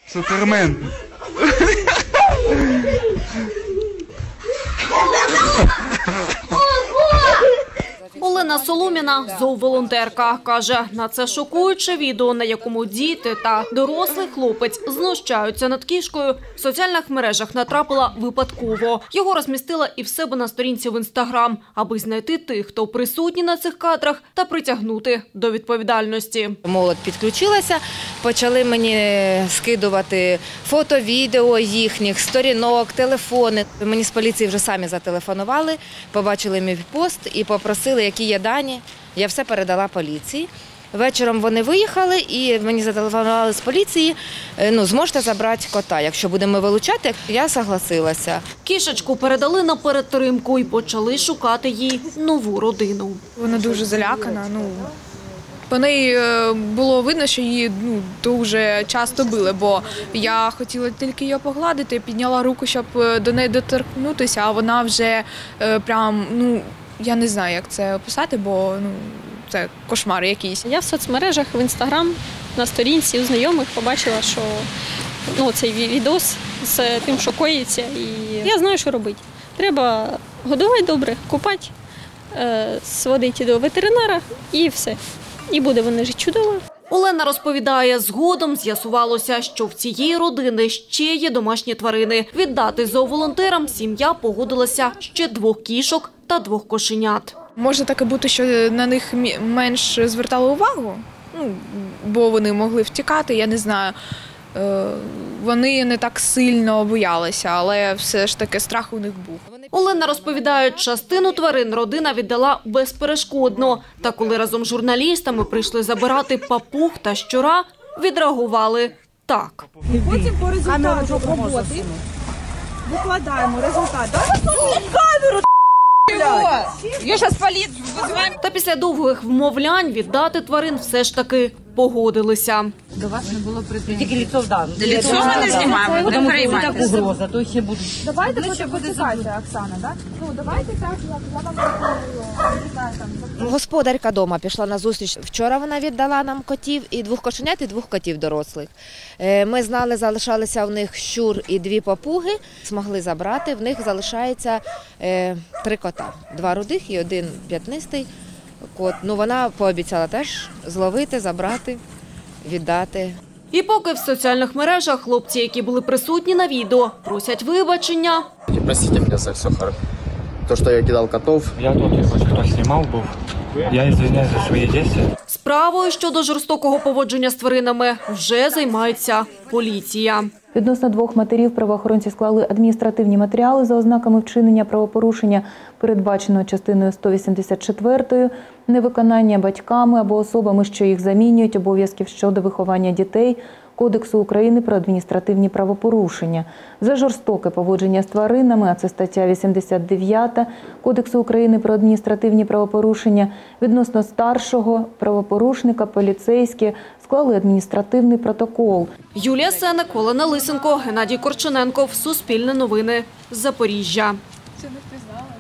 Супермен. Олена Соломіна – зооволонтерка. Каже, на це шокуюче відео, на якому діти та дорослий хлопець знущаються над кішкою, в соціальних мережах натрапила випадково. Його розмістила і в себе на сторінці в Інстаграм, аби знайти тих, хто присутній на цих кадрах, та притягнути до відповідальності. Молодь підключилася, почали мені скидувати фото, відео їхніх, сторінок, телефони. Мені з поліції вже самі зателефонували, побачили мій пост і попросили, які є дані. Я все передала поліції. Вечором вони виїхали і мені зателефонували з поліції, зможете забрати кота, якщо будемо вилучати. Я согласилася. Кішечку передали на перетримку і почали шукати їй нову родину. Вона дуже залякана. По неї було видно, що її дуже часто били, бо я хотіла тільки її погладити, підняла руку, щоб до неї доторкнутися, а вона вже прям, я не знаю, як це описати, бо це кошмар якийсь. Я в соцмережах, в Інстаграм, на сторінці у знайомих побачила, що цей відос з тим, що коїться, і я знаю, що робити. Треба годувати добре, купати, сводити до ветеринара і все. І буде вони жити чудово. Олена розповідає, згодом з'ясувалося, що в цієї родини ще є домашні тварини. Віддати зооволонтерам сім'я погодилася ще 2 кішок та 2 кошенят. Може таке бути, що на них менш звертали увагу, бо вони могли втікати, я не знаю. Вони не так сильно боялися, але все ж таки страх у них був. Олена розповідає, частину тварин родина віддала безперешкодно. Та коли разом з журналістами прийшли забирати папуг та щура, відреагували так. Потім по результату роботи викладаємо результат. Камеру! Я зараз поліцію визиваю. Та після довгих вмовлянь віддати тварин все ж таки погодилися. До вас не було претензій. Тільки лицо вдано. Лицо ми не знімаємо, не переймайтеся. Угроза, то ще буде. Давайте почекайте, Оксана, так? Давайте так, я вам пропоную. Господарка дома пішла на зустріч. Вчора вона віддала нам котів, і 2 кошенят, і 2 котів дорослих. Ми знали, залишалися в них щур і 2 папуги, змогли забрати. В них залишається 3 кота. 2 рудих і 1 п'ятнистий кот. Вона пообіцяла теж зловити, забрати, віддати. І поки в соціальних мережах хлопці, які були присутні на відео, просять вибачення. Простите меня за все хорошо. То, что я кидал котов. Я тут, хто знімав був. Я извиняюсь за свої дії. Справою щодо жорстокого поводження з тваринами вже займається поліція. Відносно 2 матерів правоохоронці склали адміністративні матеріали за ознаками вчинення правопорушення, передбаченого частиною 184, невиконання батьками або особами, що їх замінюють, обов'язків щодо виховання дітей, Кодексу України про адміністративні правопорушення. За жорстоке поводження з тваринами, а це стаття 89 Кодексу України про адміністративні правопорушення, відносно старшого правопорушника поліцейські склали адміністративний протокол. Юлія Сенек, Олена Лисенко, Геннадій Корчененков. Суспільне новини. Запоріжжя. Це не впізнала.